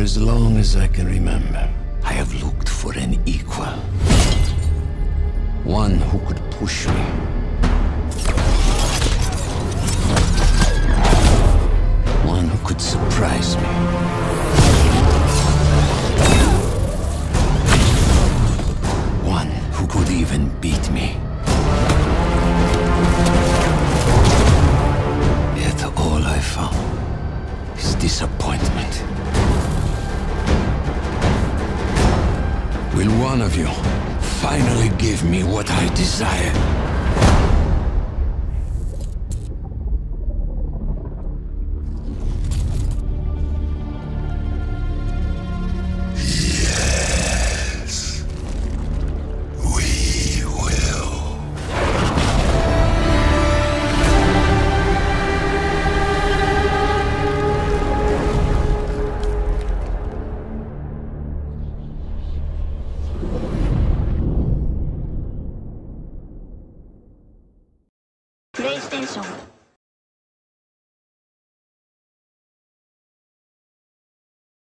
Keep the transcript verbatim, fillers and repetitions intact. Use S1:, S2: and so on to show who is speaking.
S1: as long as I can remember, I have looked for an equal. One who could push me. One who could surprise me. One who could even beat me. Yet all I found is disappointment. Will one of you finally give me what I desire?
S2: You